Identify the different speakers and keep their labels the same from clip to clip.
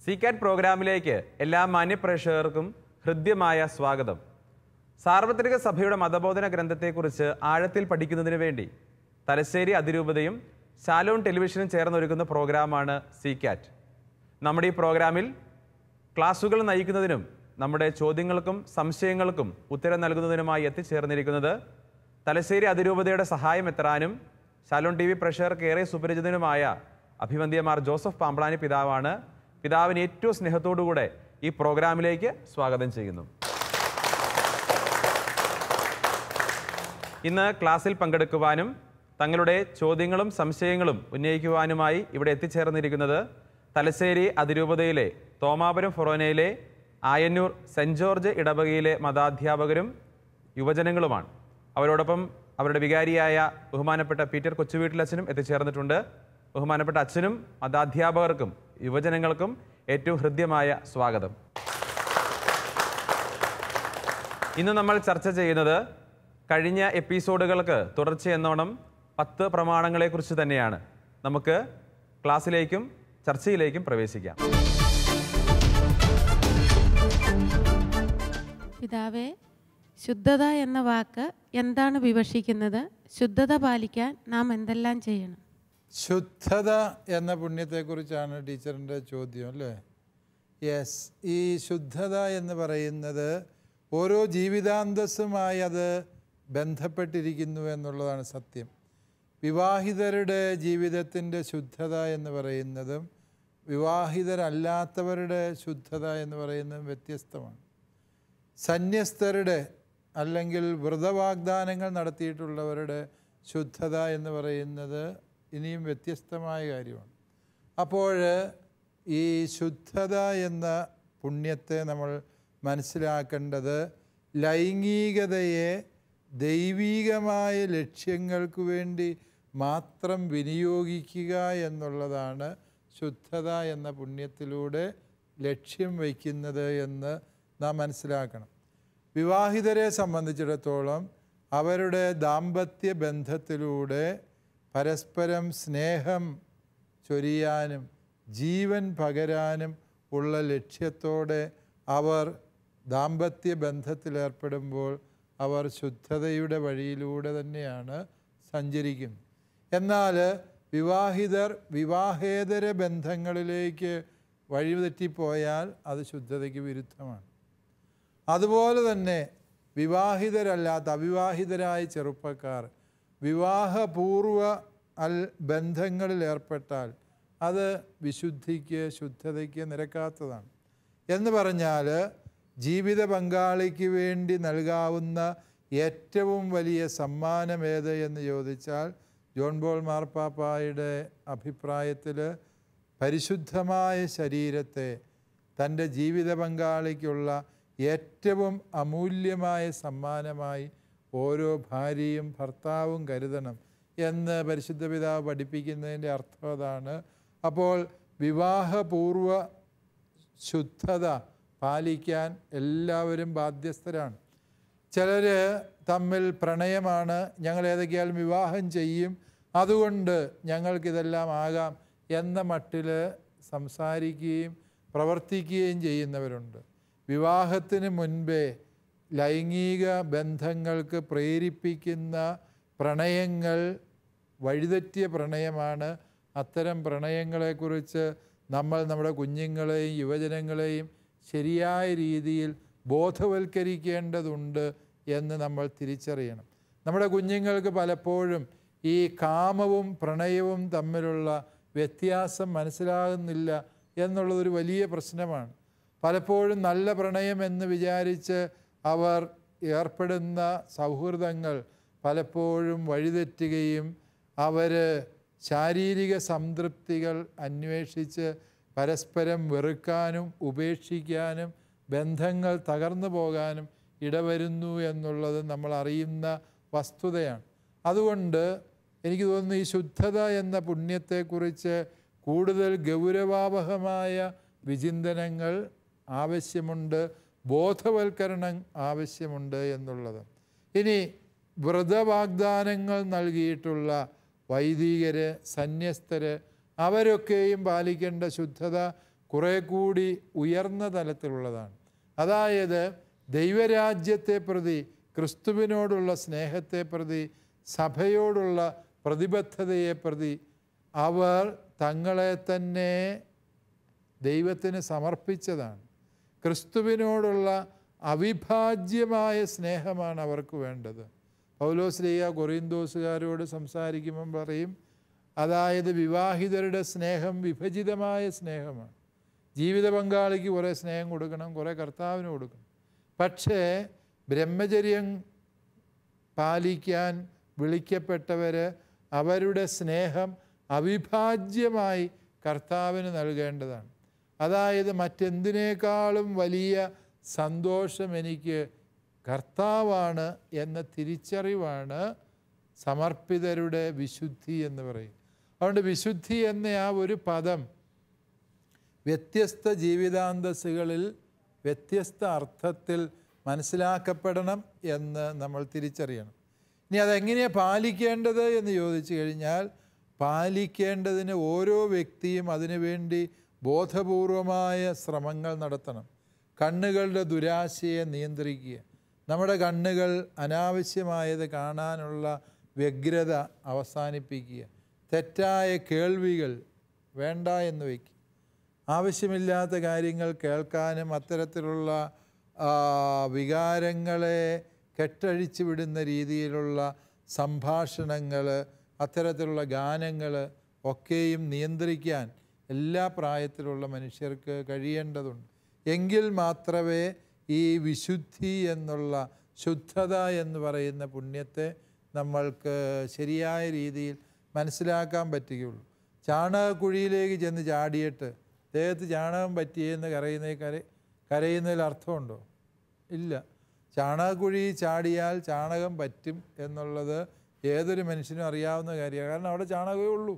Speaker 1: സീകാറ്റ് പ്രോഗ്രാമിലേക്ക് എല്ലാ മാന്യപ്രേക്ഷകർക്കും ഹൃദ്യമായ സ്വാഗതം. സാർവത്രിക സഭയുടെ മതബോധന ഗ്രന്ഥത്തെക്കുറിച്ച് ആഴത്തിൽ പഠിക്കുന്നതിന് വേണ്ടി തലശ്ശേരി അതിരൂപതയും ശാലോൺ ടെലിവിഷനും ചേർന്നൊരുക്കുന്ന പ്രോഗ്രാമാണ് സീകാറ്റ്. നമ്മുടെ ഈ പ്രോഗ്രാമിൽ ക്ലാസുകൾ നയിക്കുന്നതിനും നമ്മുടെ ചോദ്യങ്ങൾക്കും സംശയങ്ങൾക്കും ഉത്തരം നൽകുന്നതിനുമായി എത്തിച്ചേർന്നിരിക്കുന്നത് തലശ്ശേരി അതിരൂപതയുടെ സഹായം എത്രാനും ശാലോൺ TV പ്രേക്ഷകർക്ക് ഏറെ സുപരിചിതനുമായ അഭിവന്ദ്യമാർ ജോസഫ് പാമ്പ്ളാനി പിതാവാണ്. പിതാവിന് ഏറ്റവും സ്നേഹത്തോടുകൂടെ ഈ പ്രോഗ്രാമിലേക്ക് സ്വാഗതം ചെയ്യുന്നു. ഇന്ന് ക്ലാസ്സിൽ പങ്കെടുക്കുവാനും തങ്ങളുടെ ചോദ്യങ്ങളും സംശയങ്ങളും ഉന്നയിക്കുവാനുമായി ഇവിടെ എത്തിച്ചേർന്നിരിക്കുന്നത് തലശ്ശേരി അതിരൂപതയിലെ തോമാപുരം ഫൊറോനയിലെ ആയന്നൂർ സെൻറ് ജോർജ് ഇടവകയിലെ മതാധ്യാപകരും യുവജനങ്ങളുമാണ്. അവരോടൊപ്പം അവരുടെ വികാരിയായ ബഹുമാനപ്പെട്ട പീറ്റർ കൊച്ചുവീട്ടിലച്ഛനും എത്തിച്ചേർന്നിട്ടുണ്ട്. ബഹുമാനപ്പെട്ട അച്ഛനും മതാധ്യാപകർക്കും യുവജനങ്ങൾക്കും ഏറ്റവും ഹൃദ്യമായ സ്വാഗതം. ഇന്ന് നമ്മൾ ചർച്ച ചെയ്യുന്നത് കഴിഞ്ഞ എപ്പിസോഡുകൾക്ക് തുടർച്ചയെന്നോണം 10 പ്രമാണങ്ങളെക്കുറിച്ച് തന്നെയാണ്. നമുക്ക് ക്ലാസ്സിലേക്കും ചർച്ചയിലേക്കും പ്രവേശിക്കാം.
Speaker 2: പിതാവേ, ശുദ്ധത എന്ന വാക്ക് എന്താണ് വിവക്ഷിക്കുന്നത്? ശുദ്ധത പാലിക്കാൻ നാം എന്തെല്ലാം ചെയ്യണം?
Speaker 3: ശുദ്ധത എന്ന പുണ്യത്തെക്കുറിച്ചാണ് ടീച്ചറിൻ്റെ ചോദ്യം അല്ലേ? യെസ്, ഈ ശുദ്ധത എന്ന് പറയുന്നത് ഓരോ ജീവിതാന്തസ്സുമായി അത് ബന്ധപ്പെട്ടിരിക്കുന്നു എന്നുള്ളതാണ് സത്യം. വിവാഹിതരുടെ ജീവിതത്തിൻ്റെ ശുദ്ധത എന്ന് പറയുന്നതും വിവാഹിതരല്ലാത്തവരുടെ ശുദ്ധത എന്ന് പറയുന്നതും വ്യത്യസ്തമാണ്. സന്യസ്തരുടെ അല്ലെങ്കിൽ വ്രതവാഗ്ദാനങ്ങൾ നടത്തിയിട്ടുള്ളവരുടെ ശുദ്ധത എന്ന് പറയുന്നത് ഇനിയും വ്യത്യസ്തമായ കാര്യമാണ്. അപ്പോൾ ഈ ശുദ്ധത എന്ന പുണ്യത്തെ നമ്മൾ മനസ്സിലാക്കേണ്ടത് ലൈംഗികതയെ ദൈവികമായ ലക്ഷ്യങ്ങൾക്ക് വേണ്ടി മാത്രം വിനിയോഗിക്കുക എന്നുള്ളതാണ് ശുദ്ധത എന്ന പുണ്യത്തിലൂടെ ലക്ഷ്യം വയ്ക്കുന്നത് എന്ന് നാം മനസ്സിലാക്കണം. വിവാഹിതരെ സംബന്ധിച്ചിടത്തോളം അവരുടെ ദാമ്പത്യ ബന്ധത്തിലൂടെ പരസ്പരം സ്നേഹം ചൊരിയാനും ജീവൻ പകരാനും ഉള്ള ലക്ഷ്യത്തോടെ അവർ ദാമ്പത്യ ബന്ധത്തിലേർപ്പെടുമ്പോൾ അവർ ശുദ്ധതയുടെ വഴിയിലൂടെ തന്നെയാണ് സഞ്ചരിക്കുന്നത്. എന്നാൽ വിവാഹിതർ വിവാഹേതര ബന്ധങ്ങളിലേക്ക് വഴിതെറ്റിപ്പോയാൽ അത് ശുദ്ധതയ്ക്ക് വിരുദ്ധമാണ്. അതുപോലെ തന്നെ വിവാഹിതരല്ലാത്ത അവിവാഹിതരായ ചെറുപ്പക്കാർ വിവാഹപൂർവ ബന്ധങ്ങളിൽ ഏർപ്പെട്ടാൽ അത് വിശുദ്ധിക്ക് ശുദ്ധതയ്ക്ക് നിരക്കാത്തതാണ്. എന്ന് പറഞ്ഞാൽ ജീവിത പങ്കാളിക്ക് വേണ്ടി നൽകാവുന്ന ഏറ്റവും വലിയ സമ്മാനം ഏത് എന്ന് ചോദിച്ചാൽ ജോൺ പോൾ മാർപ്പാപ്പായുടെ അഭിപ്രായത്തിൽ പരിശുദ്ധമായ ശരീരത്തെ തൻ്റെ ജീവിത പങ്കാളിക്കുള്ള ഏറ്റവും അമൂല്യമായ സമ്മാനമായി ഓരോ ഭാര്യയും ഭർത്താവും കരുതണം എന്ന് പരിശുദ്ധ പിതാവ് പഠിപ്പിക്കുന്നതിൻ്റെ അർത്ഥം അതാണ്. അപ്പോൾ വിവാഹപൂർവ ശുദ്ധത പാലിക്കാൻ എല്ലാവരും ബാധ്യസ്ഥരാണ്. ചിലർ തമ്മിൽ പ്രണയമാണ്, ഞങ്ങൾ ഏതൊക്കെയാലും വിവാഹം ചെയ്യും, അതുകൊണ്ട് ഞങ്ങൾക്കിതെല്ലാം ആകാം എന്ന മട്ടിൽ സംസാരിക്കുകയും പ്രവർത്തിക്കുകയും ചെയ്യുന്നവരുണ്ട്. വിവാഹത്തിന് മുൻപേ ലൈംഗിക ബന്ധങ്ങൾക്ക് പ്രേരിപ്പിക്കുന്ന പ്രണയങ്ങൾ വഴിതെറ്റിയ പ്രണയമാണ്. അത്തരം പ്രണയങ്ങളെക്കുറിച്ച് നമ്മൾ നമ്മുടെ കുഞ്ഞുങ്ങളെയും യുവജനങ്ങളെയും ശരിയായ രീതിയിൽ ബോധവൽക്കരിക്കേണ്ടതുണ്ട് എന്ന് നമ്മൾ തിരിച്ചറിയണം. നമ്മുടെ കുഞ്ഞുങ്ങൾക്ക് പലപ്പോഴും ഈ കാമവും പ്രണയവും തമ്മിലുള്ള വ്യത്യാസം മനസ്സിലാകുന്നില്ല എന്നുള്ളതൊരു വലിയ പ്രശ്നമാണ്. പലപ്പോഴും നല്ല പ്രണയം എന്ന് വിചാരിച്ച് അവർ ഏർപ്പെടുന്ന സൗഹൃദങ്ങൾ പലപ്പോഴും വഴിതെറ്റുകയും അവർ ശാരീരിക സംതൃപ്തികൾ അന്വേഷിച്ച് പരസ്പരം വെറുക്കാനും ഉപേക്ഷിക്കാനും ബന്ധങ്ങൾ തകർന്നു പോകാനും ഇടവരുന്നു എന്നുള്ളത് നമ്മൾ അറിയുന്ന വസ്തുതയാണ്. അതുകൊണ്ട് എനിക്ക് തോന്നുന്നു ഈ ശുദ്ധത എന്ന പുണ്യത്തെക്കുറിച്ച് കൂടുതൽ ഗൗരവാവഹമായ വിചിന്തനങ്ങൾ ആവശ്യമുണ്ട്, ബോധവൽക്കരണം ആവശ്യമുണ്ട് എന്നുള്ളത്. ഇനി വ്രതവാഗ്ദാനങ്ങൾ നൽകിയിട്ടുള്ള വൈദികർ, സന്യസ്തർ അവരൊക്കെയും പാലിക്കേണ്ട ശുദ്ധത കുറേ കൂടി ഉയർന്ന തലത്തിലുള്ളതാണ്. അതായത് ദൈവരാജ്യത്തെ പ്രതി, ക്രിസ്തുവിനോടുള്ള സ്നേഹത്തെ പ്രതി, സഭയോടുള്ള പ്രതിബദ്ധതയെ പ്രതി അവർ തങ്ങളെ തന്നെ ദൈവത്തിന് സമർപ്പിച്ചതാണ്. ക്രിസ്തുവിനോടുള്ള അവിഭാജ്യമായ സ്നേഹമാണ് അവർക്ക് വേണ്ടത്. പൗലോസ്ലീഹ കൊറിന്തോസുകാരോട് സംസാരിക്കുമ്പം പറയും, അതായത് വിവാഹിതരുടെ സ്നേഹം വിഭജിതമായ സ്നേഹമാണ്. ജീവിത പങ്കാളിക്ക് കുറേ സ്നേഹം കൊടുക്കണം, കുറേ കർത്താവിന് കൊടുക്കണം. പക്ഷേ ബ്രഹ്മചര്യം പാലിക്കാൻ വിളിക്കപ്പെട്ടവർ അവരുടെ സ്നേഹം അവിഭാജ്യമായി കർത്താവിന് നൽകേണ്ടതാണ്. അതായത് മറ്റെന്തിനേക്കാളും വലിയ സന്തോഷം എനിക്ക് കർത്താവാണ് എന്ന തിരിച്ചറിവാണ് സമർപ്പിതരുടെ വിശുദ്ധി എന്ന് പറയും. അതുകൊണ്ട് വിശുദ്ധി എന്ന ആ ഒരു പദം വ്യത്യസ്ത ജീവിതാന്തസ്സുകളിൽ വ്യത്യസ്ത അർത്ഥത്തിൽ മനസ്സിലാക്കപ്പെടണം എന്ന് നമ്മൾ തിരിച്ചറിയണം. ഇനി അതെങ്ങനെയാണ് പാലിക്കേണ്ടത് എന്ന് ചോദിച്ചു കഴിഞ്ഞാൽ, പാലിക്കേണ്ടതിന് ഓരോ വ്യക്തിയും അതിനുവേണ്ടി ബോധപൂർവമായ ശ്രമങ്ങൾ നടത്തണം. കണ്ണുകളുടെ ദുരാശയെ നിയന്ത്രിക്കുക. നമ്മുടെ കണ്ണുകൾ അനാവശ്യമായത് കാണാനുള്ള വ്യഗ്രത അവസാനിപ്പിക്കുക. തെറ്റായ കേൾവികൾ വേണ്ട എന്ന് വയ്ക്കുക. ആവശ്യമില്ലാത്ത കാര്യങ്ങൾ കേൾക്കാനും അത്തരത്തിലുള്ള വികാരങ്ങളെ കെട്ടഴിച്ചു വിടുന്ന രീതിയിലുള്ള സംഭാഷണങ്ങൾ, അത്തരത്തിലുള്ള ഗാനങ്ങൾ ഒക്കെയും നിയന്ത്രിക്കാൻ എല്ലാ പ്രായത്തിലുള്ള മനുഷ്യർക്ക് കഴിയേണ്ടതുണ്ട്. എങ്കിൽ മാത്രമേ ഈ വിശുദ്ധി എന്നുള്ള, ശുദ്ധത എന്ന് പറയുന്ന പുണ്യത്തെ നമ്മൾക്ക് ശരിയായ രീതിയിൽ മനസ്സിലാക്കാൻ പറ്റുകയുള്ളൂ. ചാണകക്കുഴിയിലേക്ക് ചെന്ന് ചാടിയിട്ട് ദേഹത്ത് ചാണകം പറ്റിയെന്ന് കരയുന്നതിൽ അർത്ഥമുണ്ടോ? ഇല്ല. ചാണകക്കുഴി ചാടിയാൽ ചാണകം പറ്റും എന്നുള്ളത് ഏതൊരു മനുഷ്യനും അറിയാവുന്ന കാര്യമാണ്. കാരണം അവിടെ ചാണകമേ ഉള്ളൂ.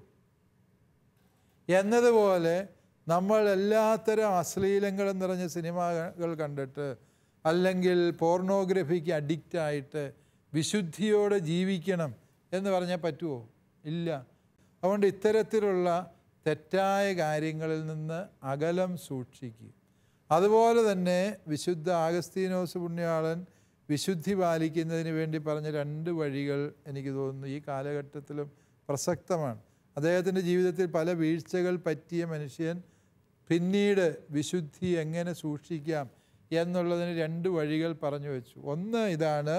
Speaker 3: എന്നതുപോലെ നമ്മൾ എല്ലാത്തരം അശ്ലീലങ്ങളും നിറഞ്ഞ സിനിമകൾ കണ്ടിട്ട് അല്ലെങ്കിൽ പോർണോഗ്രഫിക്ക് അഡിക്റ്റായിട്ട് വിശുദ്ധിയോടെ ജീവിക്കണം എന്ന് പറഞ്ഞാൽ പറ്റുമോ? ഇല്ല. അതുകൊണ്ട് ഇത്തരത്തിലുള്ള തെറ്റായ കാര്യങ്ങളിൽ നിന്ന് അകലം സൂക്ഷിക്കുക. അതുപോലെ തന്നെ വിശുദ്ധ അഗസ്തീനോസ് പുണ്യാളൻ വിശുദ്ധി പാലിക്കുന്നതിന് വേണ്ടി പറഞ്ഞ 2 വഴികൾ എനിക്ക് തോന്നുന്നു ഈ കാലഘട്ടത്തിലും പ്രസക്തമാണ്. അദ്ദേഹത്തിൻ്റെ ജീവിതത്തിൽ പല വീഴ്ചകൾ പറ്റിയ മനുഷ്യൻ പിന്നീട് വിശുദ്ധി എങ്ങനെ സൂക്ഷിക്കാം എന്നുള്ളതിന് 2 വഴികൾ പറഞ്ഞു വെച്ചു. ഒന്ന് ഇതാണ്,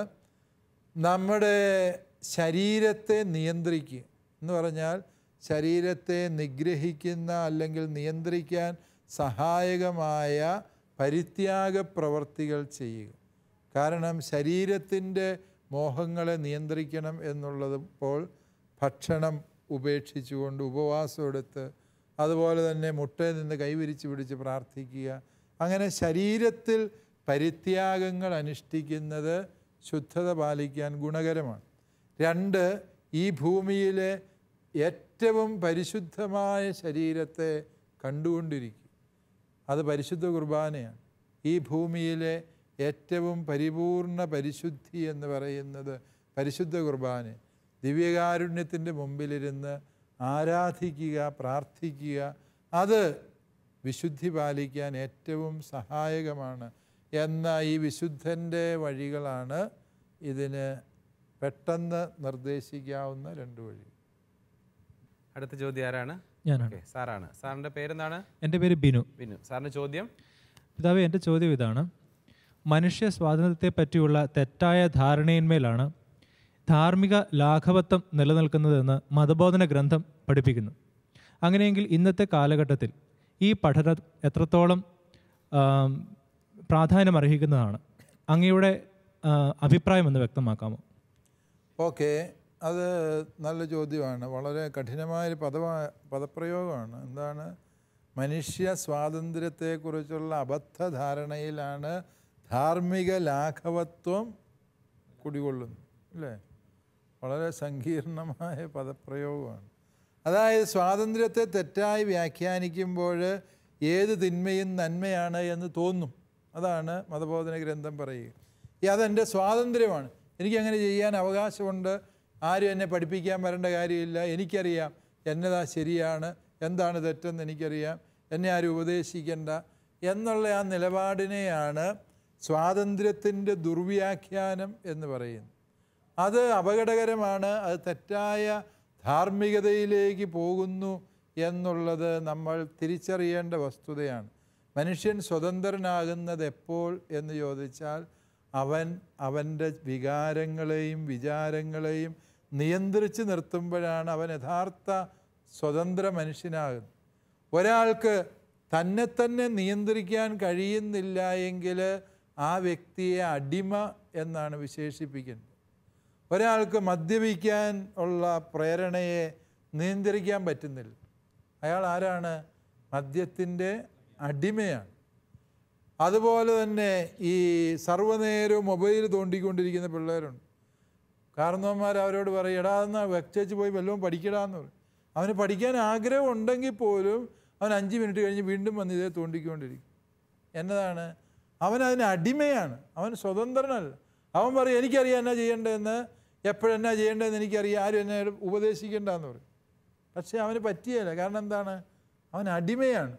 Speaker 3: നമ്മുടെ ശരീരത്തെ നിയന്ത്രിക്കുക എന്ന് പറഞ്ഞാൽ ശരീരത്തെ നിഗ്രഹിക്കുന്ന അല്ലെങ്കിൽ നിയന്ത്രിക്കാൻ സഹായകമായ പരിത്യാഗ പ്രവർത്തികൾ ചെയ്യുക. കാരണം ശരീരത്തിൻ്റെ മോഹങ്ങളെ നിയന്ത്രിക്കണം എന്നുള്ളപ്പോൾ ഭക്ഷണം ഉപേക്ഷിച്ചുകൊണ്ട് ഉപവാസം എടുത്ത്, അതുപോലെ തന്നെ മുട്ടയിൽ നിന്ന് കൈവിരിച്ച് പിടിച്ച് പ്രാർത്ഥിക്കുക. അങ്ങനെ ശരീരത്തിൽ പരിത്യാഗങ്ങൾ അനുഷ്ഠിക്കുന്നത് ശുദ്ധത പാലിക്കാൻ ഗുണകരമാണ്. 2, ഈ ഭൂമിയിലെ ഏറ്റവും പരിശുദ്ധമായ ശരീരത്തെ കണ്ടുകൊണ്ടിരിക്കുക. അത് പരിശുദ്ധ കുർബാനയാണ്. ഈ ഭൂമിയിലെ ഏറ്റവും പരിപൂർണ പരിശുദ്ധി എന്ന് പറയുന്നത് പരിശുദ്ധ കുർബാന. ദിവ്യകാരുണ്യത്തിൻ്റെ മുമ്പിലിരുന്ന് ആരാധിക്കുക, പ്രാർത്ഥിക്കുക, അത് വിശുദ്ധി പാലിക്കാൻ ഏറ്റവും സഹായകമാണ് എന്ന ഈ വിശുദ്ധൻ്റെ വഴികളാണ് ഇതിന് പെട്ടെന്ന് നിർദ്ദേശിക്കാവുന്ന 2 വഴി.
Speaker 1: അടുത്ത ചോദ്യം ആരാണ്?
Speaker 4: ഞാനാണ്.
Speaker 1: സാറാണ്. സാറിൻ്റെ പേരെന്താണ്?
Speaker 4: എൻ്റെ പേര് ബിനു.
Speaker 1: സാറിൻ്റെ ചോദ്യം?
Speaker 4: പിതാവേ, എൻ്റെ ചോദ്യം ഇതാണ്. മനുഷ്യ സ്വാതന്ത്ര്യത്തെ പറ്റിയുള്ള തെറ്റായ ധാരണയിന്മേലാണ് ധാർമ്മിക ലാഘവത്വം നിലനിൽക്കുന്നതെന്ന് മതബോധന ഗ്രന്ഥം പഠിപ്പിക്കുന്നു. അങ്ങനെയെങ്കിൽ ഇന്നത്തെ കാലഘട്ടത്തിൽ ഈ പഠനം എത്രത്തോളം പ്രാധാന്യം അർഹിക്കുന്നതാണ്? അങ്ങയുടെ അഭിപ്രായം ഒന്ന് വ്യക്തമാക്കാമോ?
Speaker 3: ഓക്കെ, അത് നല്ല ചോദ്യമാണ്. വളരെ കഠിനമായൊരു പദപ്രയോഗമാണ്. എന്താണ്? മനുഷ്യ സ്വാതന്ത്ര്യത്തെക്കുറിച്ചുള്ള അബദ്ധധാരണയിലാണ് ധാർമ്മിക ലാഘവത്വം കുടികൊള്ളുന്നത്, അല്ലേ? വളരെ സങ്കീർണമായ പദപ്രയോഗമാണ്. അതായത് സ്വാതന്ത്ര്യത്തെ തെറ്റായി വ്യാഖ്യാനിക്കുമ്പോൾ ഏത് തിന്മയും നന്മയാണ് എന്ന് തോന്നും. അതാണ് മതബോധന ഗ്രന്ഥം പറയുക. അതെൻ്റെ സ്വാതന്ത്ര്യമാണ്, എനിക്കങ്ങനെ ചെയ്യാൻ അവകാശമുണ്ട്, ആരും എന്നെ പഠിപ്പിക്കാൻ വരേണ്ട കാര്യമില്ല, എനിക്കറിയാം എന്നതാ ശരിയാണ്, എന്താണ് തെറ്റെന്ന് എനിക്കറിയാം എന്നെ ആരും ഉപദേശിക്കേണ്ട എന്നുള്ള ആ നിലപാടിനെയാണ് സ്വാതന്ത്ര്യത്തിൻ്റെ ദുർവ്യാഖ്യാനം എന്ന് പറയുന്നത്. അത് അപകടകരമാണ്. അത് തെറ്റായ ധാർമ്മികതയിലേക്ക് പോകുന്നു എന്നുള്ളത് നമ്മൾ തിരിച്ചറിയേണ്ട വസ്തുതയാണ്. മനുഷ്യൻ സ്വതന്ത്രനാകുന്നത് എപ്പോൾ എന്ന് ചോദിച്ചാൽ അവൻ്റെ വികാരങ്ങളെയും വിചാരങ്ങളെയും നിയന്ത്രിച്ച് നിർത്തുമ്പോഴാണ് അവൻ യഥാർത്ഥ സ്വതന്ത്ര മനുഷ്യനാകുന്നത്. ഒരാൾക്ക് തന്നെ നിയന്ത്രിക്കാൻ കഴിയുന്നില്ല എങ്കിൽ ആ വ്യക്തിയെ അടിമ എന്നാണ് വിശേഷിപ്പിക്കുന്നത്. ഒരാൾക്ക് മദ്യപിക്കാൻ ഉള്ള പ്രേരണയെ നിയന്ത്രിക്കാൻ പറ്റുന്നില്ല. അയാൾ ആരാണ്? മദ്യത്തിൻ്റെ അടിമയാണ്. അതുപോലെ തന്നെ ഈ സർവ്വനേരവും മൊബൈൽ തോണ്ടിക്കൊണ്ടിരിക്കുന്ന പിള്ളേരുണ്ട്. കാരണവന്മാർ അവരോട് പറയും, എടാ എന്നാൽ വെച്ചേച്ച് പോയി വല്ലതും പഠിക്കടാന്ന് പറയും. അവന് പഠിക്കാൻ ആഗ്രഹം ഉണ്ടെങ്കിൽ പോലും അവൻ 5 മിനിറ്റ് കഴിഞ്ഞ് വീണ്ടും വന്ന് ഇതേ തോണ്ടിക്കൊണ്ടിരിക്കും. എന്നതാണ്? അവനതിന് അടിമയാണ്. അവൻ സ്വതന്ത്രനല്ല. അവൻ പറയും എനിക്കറിയാം എന്നാ ചെയ്യേണ്ടതെന്ന്, എപ്പോഴെന്നാ ചെയ്യേണ്ടതെന്ന് എനിക്കറിയാം, ആരും എന്നെ ഉപദേശിക്കേണ്ടെന്ന് പറയും. പക്ഷേ അവന് പറ്റിയല്ല. കാരണം എന്താണ്? അവൻ അടിമയാണ്.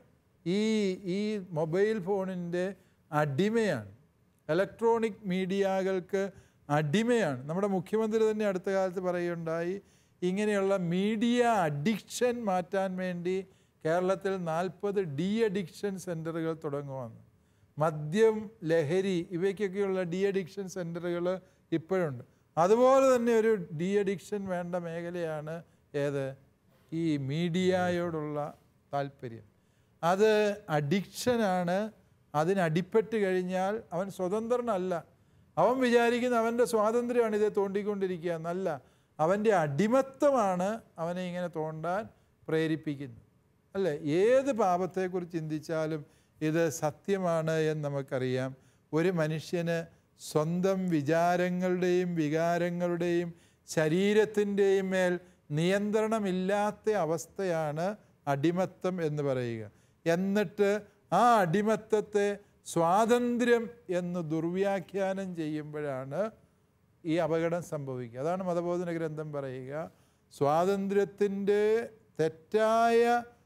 Speaker 3: ഈ മൊബൈൽ ഫോണിൻ്റെ അടിമയാണ്. ഇലക്ട്രോണിക് മീഡിയകൾക്ക് അടിമയാണ്. നമ്മുടെ മുഖ്യമന്ത്രി തന്നെ അടുത്ത കാലത്ത് പറയുകയുണ്ടായി, ഇങ്ങനെയുള്ള മീഡിയ അഡിക്ഷൻ മാറ്റാൻ വേണ്ടി കേരളത്തിൽ 40 ഡി അഡിക്ഷൻ സെൻ്ററുകൾ തുടങ്ങുമെന്ന്. മദ്യം, ലഹരി ഇവയ്ക്കൊക്കെയുള്ള ഡി അഡിക്ഷൻ സെൻ്ററുകൾ ഇപ്പോഴുണ്ട്. അതുപോലെ തന്നെ ഒരു ഡി അഡിക്ഷൻ വേണ്ട മേഖലയാണ് ഏത്? ഈ മീഡിയയോടുള്ള താല്പര്യം. അത് അഡിക്ഷനാണ്. അതിനടിപ്പെട്ട് കഴിഞ്ഞാൽ അവൻ സ്വതന്ത്രനല്ല. അവൻ വിചാരിക്കുന്ന അവൻ്റെ സ്വാതന്ത്ര്യമാണ് ഇതേ തോണ്ടിക്കൊണ്ടിരിക്കുക എന്നല്ല, അവൻ്റെ അടിമത്തമാണ് അവനെ ഇങ്ങനെ തോണ്ടാൻ പ്രേരിപ്പിക്കുന്നത്. അല്ലേ? ഏത് പാപത്തെക്കുറിച്ച് ചിന്തിച്ചാലും ഇത് സത്യമാണ് എന്ന് നമുക്കറിയാം. ഒരു മനുഷ്യന് സ്വന്തം വിചാരങ്ങളുടെയും വികാരങ്ങളുടെയും ശരീരത്തിൻ്റെയും മേൽ നിയന്ത്രണമില്ലാത്ത അവസ്ഥയാണ് അടിമത്തം എന്ന് പറയുക. എന്നിട്ട് ആ അടിമത്തത്തെ സ്വാതന്ത്ര്യം എന്ന് ദുർവ്യാഖ്യാനം ചെയ്യുമ്പോഴാണ് ഈ അപകടം സംഭവിക്കുക. അതാണ് മതബോധന ഗ്രന്ഥം പറയുക, സ്വാതന്ത്ര്യത്തിൻ്റെ തെറ്റായ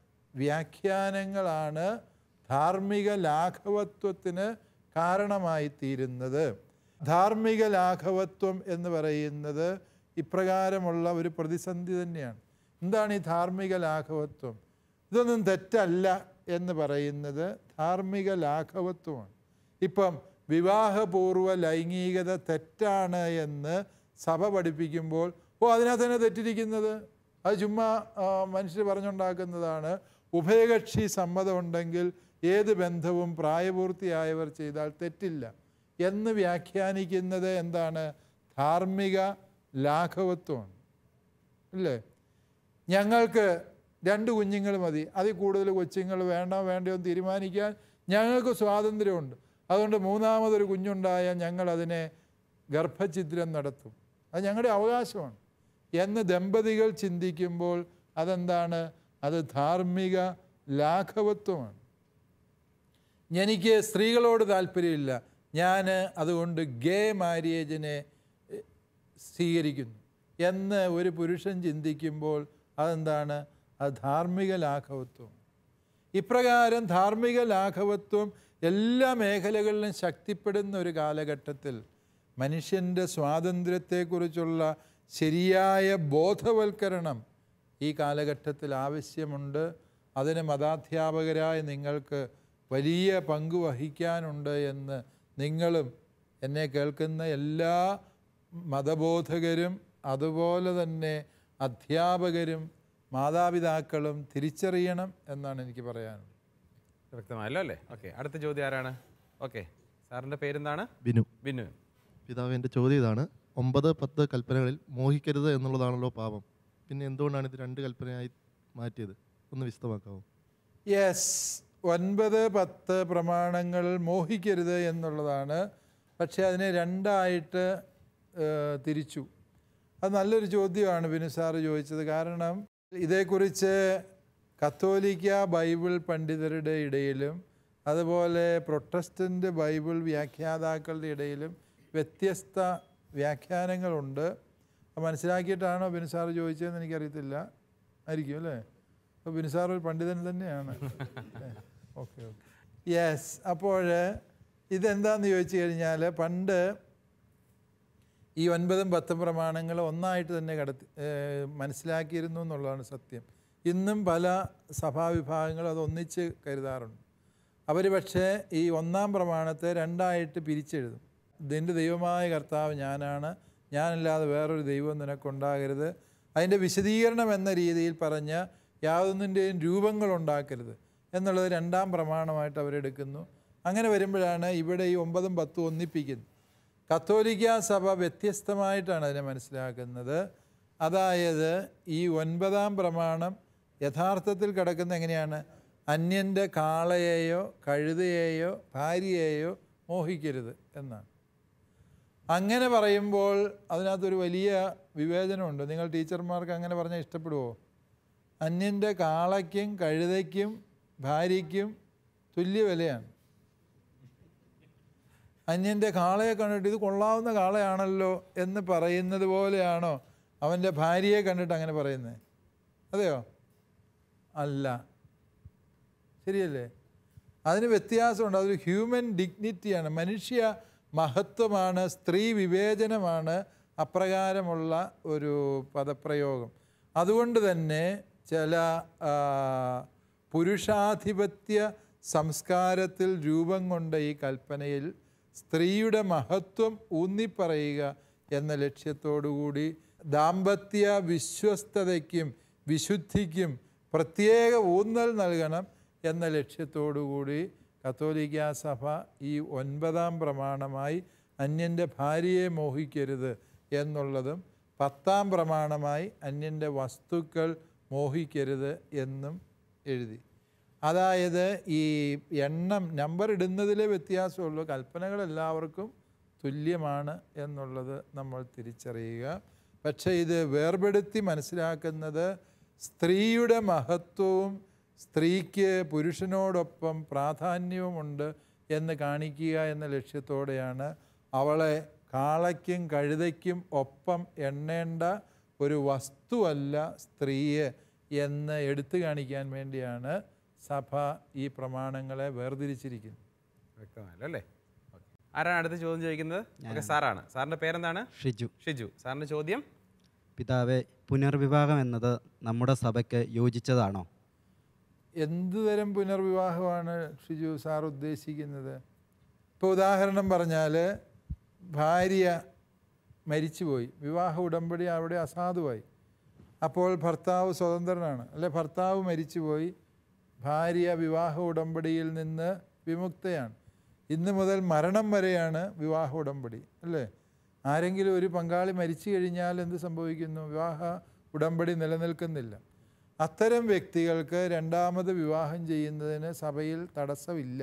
Speaker 3: വ്യാഖ്യാനങ്ങളാണ് ധാർമ്മിക ലാഘവത്വത്തിന് കാരണമായി തീരുന്നത്. ധാർമ്മിക ലാഘവത്വം എന്ന് പറയുന്നത് ഇപ്രകാരമുള്ള ഒരു പ്രതിസന്ധി തന്നെയാണ്. എന്താണ് ഈ ധാർമ്മിക ലാഘവത്വം? ഇതൊന്നും തെറ്റല്ല എന്ന് പറയുന്നത് ധാർമ്മിക ലാഘവത്വമാണ്. ഇപ്പം വിവാഹപൂർവ്വ ലൈംഗികത തെറ്റാണ് എന്ന് സഭ പഠിപ്പിക്കുമ്പോൾ അതിനകത്ത് തന്നെ തെറ്റിരിക്കുന്നത്, അത് ചുമ്മാ മനുഷ്യർ പറഞ്ഞുണ്ടാക്കുന്നതാണ്. ഉഭയകക്ഷി സമ്മതമുണ്ടെങ്കിൽ ഏത് ബന്ധവും പ്രായപൂർത്തിയായവർ ചെയ്താൽ തെറ്റില്ല എന്ന് വ്യാഖ്യാനിക്കുന്നത് എന്താണ്? ധാർമ്മിക ലാഘവത്വമാണ്. അല്ലേ? ഞങ്ങൾക്ക് 2 കുഞ്ഞുങ്ങൾ മതി, അതിൽ കൂടുതൽ കൊച്ചുങ്ങൾ വേണോ വേണ്ടയോ എന്ന് തീരുമാനിക്കാൻ ഞങ്ങൾക്ക് സ്വാതന്ത്ര്യമുണ്ട്. അതുകൊണ്ട് 3ാമതൊരു കുഞ്ഞുണ്ടായാൽ ഞങ്ങളതിനെ ഗർഭഛിദ്രം നടത്തും, അത് ഞങ്ങളുടെ അവകാശമാണ് എന്ന് ദമ്പതികൾ ചിന്തിക്കുമ്പോൾ അതെന്താണ്? അത് ധാർമ്മിക ലാഘവത്വമാണ്. എനിക്ക് സ്ത്രീകളോട് താല്പര്യമില്ല, ഞാൻ അതുകൊണ്ട് ഗേ മാര്യേജിനെ സ്വീകരിക്കുന്നു എന്ന് ഒരു പുരുഷൻ ചിന്തിക്കുമ്പോൾ അതെന്താണ്? അത് ധാർമ്മിക ലാഘവത്വം. ഇപ്രകാരം ധാർമ്മിക ലാഘവത്വം എല്ലാ മേഖലകളിലും ശക്തിപ്പെടുന്ന ഒരു കാലഘട്ടത്തിൽ മനുഷ്യൻ്റെ സ്വാതന്ത്ര്യത്തെക്കുറിച്ചുള്ള ശരിയായ ബോധവൽക്കരണം ഈ കാലഘട്ടത്തിൽ ആവശ്യമുണ്ട്. അതിന് മതാധ്യാപകരായ നിങ്ങൾക്ക് വലിയ പങ്ക് വഹിക്കാനുണ്ട് എന്ന് നിങ്ങളും എന്നെ കേൾക്കുന്ന എല്ലാ മതബോധകരും അതുപോലെ തന്നെ അധ്യാപകരും മാതാപിതാക്കളും തിരിച്ചറിയണം എന്നാണ് എനിക്ക് പറയാനുള്ളത്.
Speaker 1: വ്യക്തമായല്ലോ അല്ലേ? ഓക്കെ, അടുത്ത ചോദ്യം ആരാണ്? ഓക്കെ, സാറിൻ്റെ പേരെന്താണ്?
Speaker 5: ബിനു.
Speaker 1: ബിനു.
Speaker 5: പിതാവ്, എൻ്റെ ചോദ്യം ഇതാണ്. 9, 10 കൽപ്പനകളിൽ മോഹിക്കരുത് എന്നുള്ളതാണല്ലോ പാപം. പിന്നെ എന്തുകൊണ്ടാണ് ഇത് 2 കൽപ്പനയായി മാറ്റിയത്? ഒന്ന് വിശദമാക്കാമോ?
Speaker 3: യെസ്, 9, 10 പ്രമാണങ്ങൾ മോഹിക്കരുത് എന്നുള്ളതാണ്. പക്ഷേ അതിനെ 2ആയിട്ട് തിരിച്ചു. അത് നല്ലൊരു ചോദ്യമാണ് ബിനു സാറ് ചോദിച്ചത്. കാരണം ഇതേക്കുറിച്ച് കത്തോലിക്ക ബൈബിൾ പണ്ഡിതരുടെ ഇടയിലും അതുപോലെ പ്രൊട്ടസ്റ്റൻ്റ് ബൈബിൾ വ്യാഖ്യാതാക്കളുടെ ഇടയിലും വ്യത്യസ്ത വ്യാഖ്യാനങ്ങളുണ്ട്. മനസ്സിലാക്കിയിട്ടാണോ ബിനു സാറ് ചോദിച്ചതെന്ന് എനിക്കറിയത്തില്ല, ആയിരിക്കും അല്ലേ? അപ്പോൾ ബിനുസാർ ഒരു പണ്ഡിതൻ തന്നെയാണ്. Okay okay yes. അപ്പോൾ ഇതെന്താണെന്ന് ചോദിച്ചു കഴിഞ്ഞാൽ പണ്ട് ഈ 9ഉം 10ഉം പ്രമാണങ്ങൾ ഒന്നായിട്ട് തന്നെ മനസ്സിലാക്കിയിരുന്നു എന്നുള്ളതാണ് സത്യം. ഇന്നും പല സഭാവിഭാഗങ്ങളും അത് ഒന്നിച്ച് കരുതാറുണ്ട്. അവർ പക്ഷേ ഈ 1-ാം പ്രമാണത്തെ 2ആയിട്ട് പിരിച്ചെഴുതും. നിൻ്റെ ദൈവമായ കർത്താവ് ഞാനാണ്, ഞാനല്ലാതെ വേറൊരു ദൈവം നിനക്കുണ്ടാകരുത്. അതിൻ്റെ വിശദീകരണം എന്ന രീതിയിൽ പറഞ്ഞ യാതൊന്നിൻ്റെയും രൂപങ്ങളുണ്ടാക്കരുത് എന്നുള്ളത് 2-ാം പ്രമാണമായിട്ട് അവരെടുക്കുന്നു. അങ്ങനെ വരുമ്പോഴാണ് ഇവിടെ ഈ 9ഉം 10ഉം ഒന്നിപ്പിക്കുന്നത്. കത്തോലിക്ക സഭ വ്യത്യസ്തമായിട്ടാണ് അതിനെ മനസ്സിലാക്കുന്നത്. അതായത് ഈ 9-ാം പ്രമാണം യഥാർത്ഥത്തിൽ കിടക്കുന്ന എങ്ങനെയാണ്? അന്യൻ്റെ കാളയെയോ കഴുതയെയോ ഭാര്യയെയോ മോഹിക്കരുത് എന്നാണ്. അങ്ങനെ പറയുമ്പോൾ അതിനകത്തൊരു വലിയ വിവേചനമുണ്ട്. നിങ്ങൾ ടീച്ചർമാർക്ക് അങ്ങനെ പറഞ്ഞാൽ ഇഷ്ടപ്പെടുമോ? അന്യൻ്റെ കാളയ്ക്കും കഴുതയ്ക്കും ഭാര്യയ്ക്കും തുല്യ വിലയാണ്. അന്യൻ്റെ കാളയെ കണ്ടിട്ട് ഇത് കൊള്ളാവുന്ന കാളയാണല്ലോ എന്ന് പറയുന്നത് പോലെയാണോ അവൻ്റെ ഭാര്യയെ കണ്ടിട്ട് അങ്ങനെ പറയുന്നത്? അതെയോ? അല്ല. ശരിയല്ലേ? അതിന് വ്യത്യാസമുണ്ട്. അതൊരു ഹ്യൂമൻ ഡിഗ്നിറ്റിയാണ്, മനുഷ്യ മഹത്വമാണ്, സ്ത്രീ വിവേചനമാണ് അപ്രകാരമുള്ള ഒരു പദപ്രയോഗം. അതുകൊണ്ട് തന്നെ ചില പുരുഷാധിപത്യ സംസ്കാരത്തിൽ രൂപം കൊണ്ട ഈ കൽപ്പനയിൽ സ്ത്രീയുടെ മഹത്വം ഊന്നിപ്പറയുക എന്ന ലക്ഷ്യത്തോടുകൂടി ദാമ്പത്യ വിശ്വസ്തതയ്ക്കും വിശുദ്ധിക്കും പ്രത്യേക ഊന്നൽ നൽകണം എന്ന ലക്ഷ്യത്തോടുകൂടി കത്തോലിക്ക സഭ ഈ 9-ാം പ്രമാണമായി അന്യൻ്റെ ഭാര്യയെ മോഹിക്കരുത് എന്നുള്ളതും 10-ാം പ്രമാണമായി അന്യൻ്റെ വസ്തുക്കൾ മോഹിക്കരുത് എന്നും എഴുതി. അതായത് ഈ നമ്പർ ഇടുന്നതിലെ വ്യത്യാസമുള്ളൂ. കൽപ്പനകൾ എല്ലാവർക്കും തുല്യമാണ് എന്നുള്ളത് നമ്മൾ തിരിച്ചറിയുക. പക്ഷേ ഇത് വേർപെടുത്തി മനസ്സിലാക്കുന്നത് സ്ത്രീയുടെ മഹത്വവും സ്ത്രീക്ക് പുരുഷനോടൊപ്പം പ്രാധാന്യവുമുണ്ട് എന്ന് കാണിക്കുക എന്ന ലക്ഷ്യത്തോടെയാണ് അവളെ കാളയ്ക്കും കഴുതയ്ക്കും ഒപ്പം എണ്ണേണ്ട ഒരു വസ്തുവല്ല സ്ത്രീയെ എന്ന് എടുത്തു കാണിക്കാൻ വേണ്ടിയാണ് സഭ ഈ പ്രമാണങ്ങളെ വേർതിരിച്ചിരിക്കുന്നത്.
Speaker 1: വ്യക്തമായല്ലോ അല്ലേ? ആരാണ് അടുത്ത ചോദ്യം ചോദിക്കുന്നത്? സാറാണ്. സാറിൻ്റെ പേരെന്താണ്?
Speaker 6: ഷിജു.
Speaker 1: ഷിജു, സാറിൻ്റെ ചോദ്യം.
Speaker 6: പിതാവേ, പുനർവിവാഹം എന്നത് നമ്മുടെ സഭയ്ക്ക് യോജിച്ചതാണോ?
Speaker 3: എന്തു തരം പുനർവിവാഹമാണ് ഷിജു സാർ ഉദ്ദേശിക്കുന്നത്? ഇപ്പോൾ ഉദാഹരണം പറഞ്ഞാൽ ഭാര്യ മരിച്ചുപോയി, വിവാഹ ഉടമ്പടി അവിടെ അസാധുവായി. അപ്പോൾ ഭർത്താവ് സ്വതന്ത്രനാണ്, അല്ലെ? ഭർത്താവ് മരിച്ചുപോയി, ഭാര്യ വിവാഹ ഉടമ്പടിയിൽ നിന്ന് വിമുക്തയാണ്. ഇന്ന് മുതൽ മരണം വരെയാണ് വിവാഹ ഉടമ്പടി, അല്ലേ? ആരെങ്കിലും ഒരു പങ്കാളി മരിച്ചു കഴിഞ്ഞാൽ എന്ത് സംഭവിക്കുന്നു? വിവാഹ ഉടമ്പടി നിലനിൽക്കുന്നില്ല. അത്തരം വ്യക്തികൾക്ക് രണ്ടാമത് വിവാഹം ചെയ്യുന്നതിന് സഭയിൽ തടസ്സമില്ല.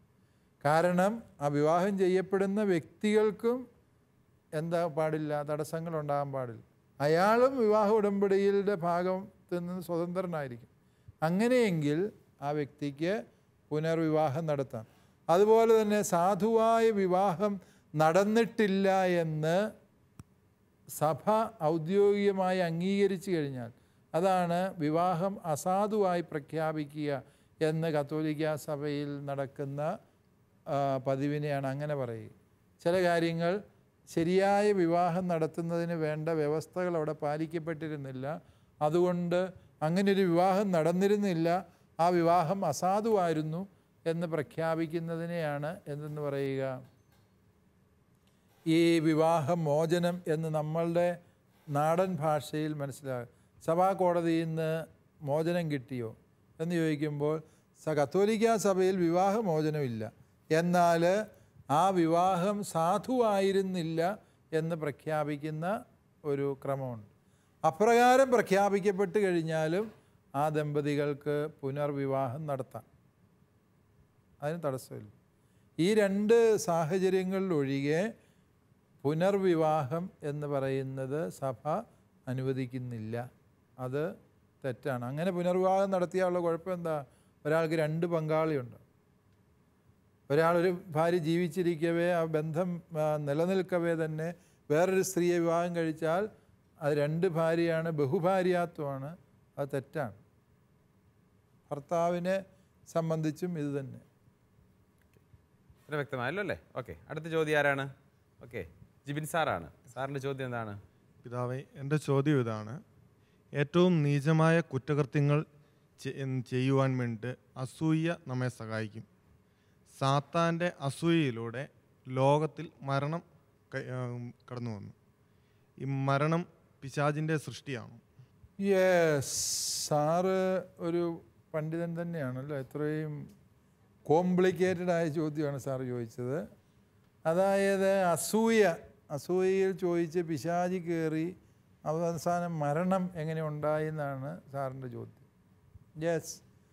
Speaker 3: കാരണം ആ വിവാഹം ചെയ്യപ്പെടുന്ന വ്യക്തികൾക്കും എന്താ പാടില്ല? തടസ്സങ്ങളുണ്ടാകാൻ പാടില്ല. അയാളും വിവാഹ ഉടമ്പടിയുടെ ഭാഗത്ത് നിന്ന് സ്വതന്ത്രനായിരിക്കും. അങ്ങനെയെങ്കിൽ ആ വ്യക്തിക്ക് പുനർവിവാഹം നടത്താം. അതുപോലെ തന്നെ സാധുവായ വിവാഹം നടന്നിട്ടില്ല എന്ന് സഭ ഔദ്യോഗികമായി അംഗീകരിച്ചു കഴിഞ്ഞാൽ അതാണ് വിവാഹം അസാധുവായി പ്രഖ്യാപിക്കുക എന്ന് കത്തോലിക്ക സഭയിൽ നടക്കുന്ന പതിവിനെയാണ് അങ്ങനെ പറയുക. ചില കാര്യങ്ങൾ ശരിയായ വിവാഹം നടത്തുന്നതിന് വേണ്ട വ്യവസ്ഥകൾ അവിടെ പാലിക്കപ്പെട്ടിരുന്നില്ല, അതുകൊണ്ട് അങ്ങനെയൊരു വിവാഹം നടന്നിരുന്നില്ല, ആ വിവാഹം അസാധുവായിരുന്നു എന്ന് പ്രഖ്യാപിക്കുന്നതിനെയാണ് എന്തെന്ന് പറയുക? ഈ വിവാഹമോചനം എന്ന് നമ്മളുടെ നാടൻ ഭാഷയിൽ മനസ്സിലാകും. സഭാ കോടതിയിൽ നിന്ന് മോചനം കിട്ടിയോ എന്ന് ചോദിക്കുമ്പോൾ കത്തോലിക്ക സഭയിൽ വിവാഹമോചനമില്ല, എന്നാൽ ആ വിവാഹം സാധുവായിരുന്നില്ല എന്ന് പ്രഖ്യാപിക്കുന്ന ഒരു ക്രമമുണ്ട്. അപ്രകാരം പ്രഖ്യാപിക്കപ്പെട്ട് കഴിഞ്ഞാലും ആ ദമ്പതികൾക്ക് പുനർവിവാഹം നടത്താം, അതിന് തടസ്സമില്ല. ഈ രണ്ട് സാഹചര്യങ്ങളിലൊഴികെ പുനർവിവാഹം എന്ന് പറയുന്നത് സഭ അനുവദിക്കുന്നില്ല. അത് തെറ്റാണ്. അങ്ങനെ പുനർവിവാഹം നടത്തിയാലുള്ള കുഴപ്പം എന്താ? ഒരാൾക്ക് രണ്ട് പങ്കാളിയുണ്ട്. ഒരാളൊരു ഭാര്യ ജീവിച്ചിരിക്കവേ ആ ബന്ധം നിലനിൽക്കവേ തന്നെ വേറൊരു സ്ത്രീയെ വിവാഹം കഴിച്ചാൽ അത് രണ്ട് ഭാര്യയാണ്, ബഹുഭാര്യാത്വമാണ്. അത് തെറ്റാണ്. ഭർത്താവിനെ സംബന്ധിച്ചും ഇത് തന്നെ.
Speaker 1: വ്യക്തമായല്ലോ അല്ലേ? ഓക്കെ, അടുത്ത ചോദ്യം ആരാണ്? ഓക്കെ, ജിബിൻ സാറാണ്. സാറിൻ്റെ ചോദ്യം എന്താണ്?
Speaker 5: പിതാവേ, എൻ്റെ ചോദ്യം ഇതാണ്. ഏറ്റവും നീചമായ കുറ്റകൃത്യങ്ങൾ ചെയ്യുവാൻ വേണ്ടി അസൂയ നമ്മെ സഹായിക്കും. സാത്താൻ്റെ അസൂയയിലൂടെ ലോകത്തിൽ മരണം കടന്നു വന്നു. ഈ മരണം പിശാചിൻ്റെ സൃഷ്ടിയാണ്.
Speaker 3: യെസ്, സാറ് ഒരു പണ്ഡിതൻ തന്നെയാണല്ലോ. എത്രയും കോംപ്ലിക്കേറ്റഡ് ആയ ചോദ്യമാണ് സാറ് ചോദിച്ചത്. അതായത് അസൂയയിൽ ചോദിച്ച് പിശാചി കയറി അവസാനം മരണം എങ്ങനെ ഉണ്ടായി എന്നാണ് സാറിൻ്റെ ചോദ്യം. യെസ്,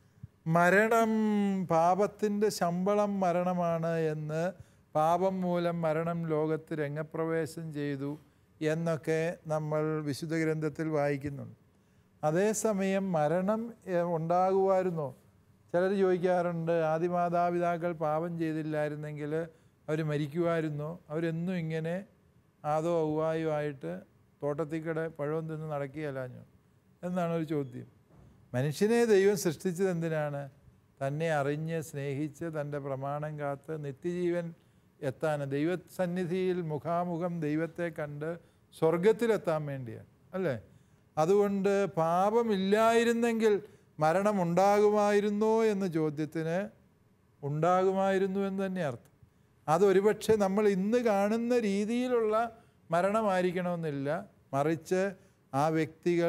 Speaker 3: മരണം പാപത്തിൻ്റെ ശമ്പളം മരണമാണ് എന്ന്, പാപം മൂലം മരണം ലോകത്ത് രംഗപ്രവേശം ചെയ്തു എന്നൊക്കെ നമ്മൾ വിശുദ്ധ ഗ്രന്ഥത്തിൽ വായിക്കുന്നുണ്ട്. അതേസമയം മരണം ഉണ്ടാകുമായിരുന്നോ? ചിലർ ചോദിക്കാറുണ്ട്, ആദിമാതാപിതാക്കൾ പാപം ചെയ്തില്ലായിരുന്നെങ്കിൽ അവർ മരിക്കുമായിരുന്നോ? അവരെന്നും ഇങ്ങനെ ആദോ ഔവായുമായിട്ട് തോട്ടത്തിക്കടെ പഴവും തിന്ന് നടക്കുകയല്ലാഞ്ഞോ എന്നാണ് ഒരു ചോദ്യം. മനുഷ്യനെ ദൈവം സൃഷ്ടിച്ചത് എന്തിനാണ്? തന്നെ അറിഞ്ഞ് സ്നേഹിച്ച് തൻ്റെ പ്രമാണം കാത്ത് നിത്യജീവൻ എത്താൻ, ദൈവസന്നിധിയിൽ മുഖാമുഖം ദൈവത്തെ കണ്ട് സ്വർഗത്തിലെത്താൻ വേണ്ടിയാണ്, അല്ലേ? അതുകൊണ്ട് പാപമില്ലായിരുന്നെങ്കിൽ മരണം ഉണ്ടാകുമായിരുന്നോ എന്ന ചോദ്യത്തിന് ഉണ്ടാകുമായിരുന്നു എന്ന് തന്നെ അർത്ഥം. അതൊരുപക്ഷെ നമ്മൾ ഇന്ന് കാണുന്ന രീതിയിലുള്ള മരണമായിരിക്കണമെന്നില്ല, മറിച്ച് ആ വ്യക്തികൾ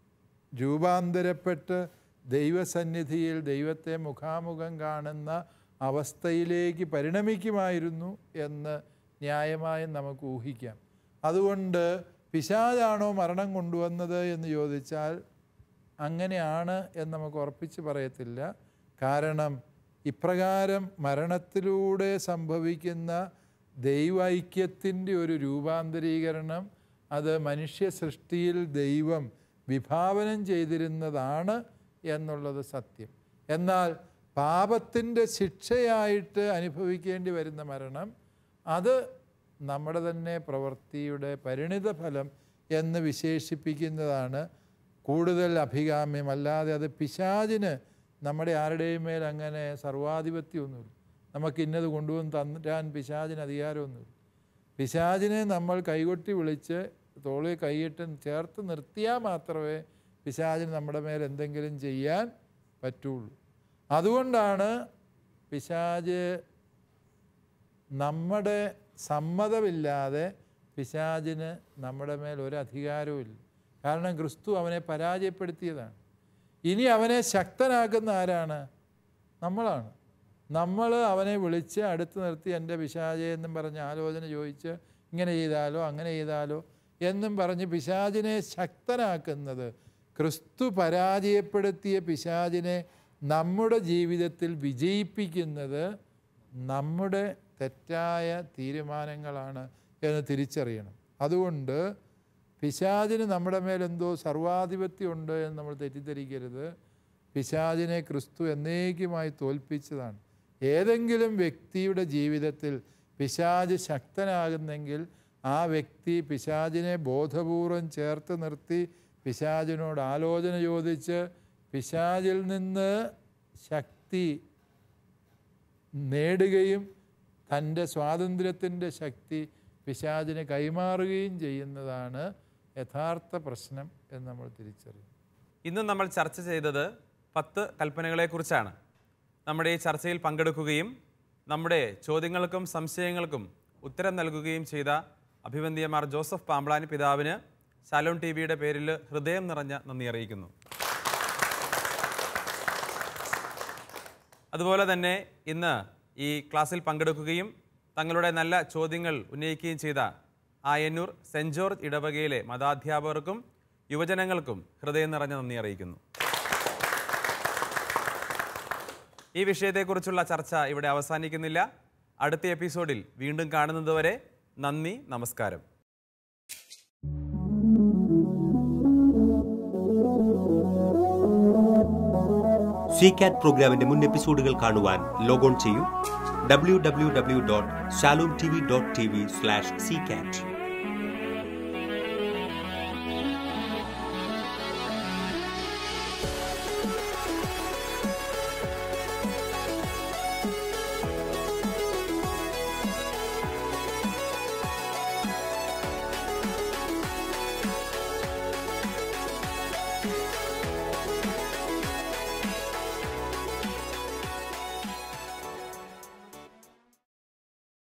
Speaker 3: രൂപാന്തരപ്പെട്ട് ദൈവസന്നിധിയിൽ ദൈവത്തെ മുഖാമുഖം കാണുന്ന അവസ്ഥയിലേക്ക് പരിണമിക്കുമായിരുന്നു എന്ന് ന്യായമായും നമുക്ക് ഊഹിക്കാം. അതുകൊണ്ട് പിശാചാണോ മരണം കൊണ്ടുവന്നത് എന്ന് ചോദിച്ചാൽ അങ്ങനെയാണ് എന്ന് നമുക്ക് ഉറപ്പിച്ച് പറയത്തില്ല. കാരണം ഇപ്രകാരം മരണത്തിലൂടെ സംഭവിക്കുന്ന ദൈവൈക്യത്തിൻ്റെ ഒരു രൂപാന്തരീകരണം അത് മനുഷ്യ സൃഷ്ടിയിൽ ദൈവം വിഭാവനം ചെയ്തിരുന്നതാണ് എന്നുള്ളത് സത്യം. എന്നാൽ പാപത്തിൻ്റെ ശിക്ഷയായിട്ട് അനുഭവിക്കേണ്ടി വരുന്ന മരണം അത് നമ്മുടെ തന്നെ പ്രവൃത്തിയുടെ പരിണിതഫലം എന്ന് വിശേഷിപ്പിക്കുന്നതാണ് കൂടുതൽ അഭികാമ്യം. അല്ലാതെ അത് പിശാചിന് നമ്മുടെ ആരുടെയും മേൽ അങ്ങനെ സർവാധിപത്യമൊന്നുമില്ല. നമുക്ക് ഇന്നത് കൊണ്ടുവന്ന് തരാൻ പിശാചിന് അധികാരമൊന്നുമില്ല. പിശാചിനെ നമ്മൾ കൈകൊട്ടി വിളിച്ച് തോളിൽ കൈയിട്ട് ചേർത്ത് നിർത്തിയാൽ മാത്രമേ പിശാചിന് നമ്മുടെ മേൽ എന്തെങ്കിലും ചെയ്യാൻ പറ്റുള്ളൂ. അതുകൊണ്ടാണ് പിശാച് നമ്മുടെ സമ്മതമില്ലാതെ പിശാചിന് നമ്മുടെ മേൽ ഒരു അധികാരവുമില്ല. കാരണം ക്രിസ്തു അവനെ പരാജയപ്പെടുത്തിയതാണ്. ഇനി അവനെ ശക്തനാക്കുന്ന ആരാണ്? നമ്മളാണ്. നമ്മൾ അവനെ വിളിച്ച് അടുത്ത് നിർത്തി എൻ്റെ പിശാചേ എന്നും പറഞ്ഞ് ആലോചന ചോദിച്ച് ഇങ്ങനെ ചെയ്താലോ അങ്ങനെ ചെയ്താലോ എന്നും പറഞ്ഞ് പിശാചിനെ ശക്തനാക്കുന്നത്, ക്രിസ്തു പരാജയപ്പെടുത്തിയ പിശാചിനെ നമ്മുടെ ജീവിതത്തിൽ വിജയിപ്പിക്കുന്നത് നമ്മുടെ തെറ്റായ തീരുമാനങ്ങളാണ് എന്ന് തിരിച്ചറിയണം. അതുകൊണ്ട് പിശാചിന് നമ്മുടെ മേലെന്തോ സർവാധിപത്യമുണ്ട് എന്ന് നമ്മൾ തെറ്റിദ്ധരിക്കരുത്. പിശാചിനെ ക്രിസ്തു എന്നേക്കുമായി തോൽപ്പിച്ചതാണ്. ഏതെങ്കിലും വ്യക്തിയുടെ ജീവിതത്തിൽ പിശാച് ശക്തനാകുന്നെങ്കിൽ ആ വ്യക്തി പിശാചിനെ ബോധപൂർവം ചേർത്ത് നിർത്തി പിശാചിനോട് ആലോചന ചോദിച്ച് പിശാചിൽ നിന്ന് ശക്തി നേടുകയും തൻ്റെ സ്വാതന്ത്ര്യത്തിൻ്റെ ശക്തി പിശാചിന് കൈമാറുകയും ചെയ്യുന്നതാണ് യഥാർത്ഥ പ്രശ്നം എന്ന് നമ്മൾ തിരിച്ചറിയും.
Speaker 1: ഇന്ന് നമ്മൾ ചർച്ച ചെയ്തത് 10 കൽപ്പനകളെക്കുറിച്ചാണ്. നമ്മുടെ ഈ ചർച്ചയിൽ പങ്കെടുക്കുകയും നമ്മുടെ ചോദ്യങ്ങൾക്കും സംശയങ്ങൾക്കും ഉത്തരം നൽകുകയും ചെയ്ത അഭിവന്ദ്യമാർ ജോസഫ് പാമ്പ്ളാനി പിതാവിന് ശാലോം TV-യുടെ പേരിൽ ഹൃദയം നിറഞ്ഞ നന്ദി അറിയിക്കുന്നു. അതുപോലെ തന്നെ ഇന്ന് ഈ ക്ലാസ്സിൽ പങ്കെടുക്കുകയും തങ്ങളുടെ നല്ല ചോദ്യങ്ങൾ ഉന്നയിക്കുകയും ചെയ്ത ആയന്നൂർ സെൻറ് ജോർജ് ഇടവകയിലെ മതാധ്യാപകർക്കും യുവജനങ്ങൾക്കും ഹൃദയം നിറഞ്ഞ നന്ദി അറിയിക്കുന്നു. ഈ വിഷയത്തെക്കുറിച്ചുള്ള ചർച്ച ഇവിടെ അവസാനിക്കുന്നില്ല. അടുത്ത എപ്പിസോഡിൽ വീണ്ടും കാണുന്നതുവരെ നന്ദി, നമസ്കാരം.
Speaker 7: CCAT പ്രോഗ്രാമിന്റെ മുൻ എപ്പിസോഡുകൾ കാണുവാൻ ലോഗോൺ ചെയ്യൂ www.shalomtv.tv/ccat.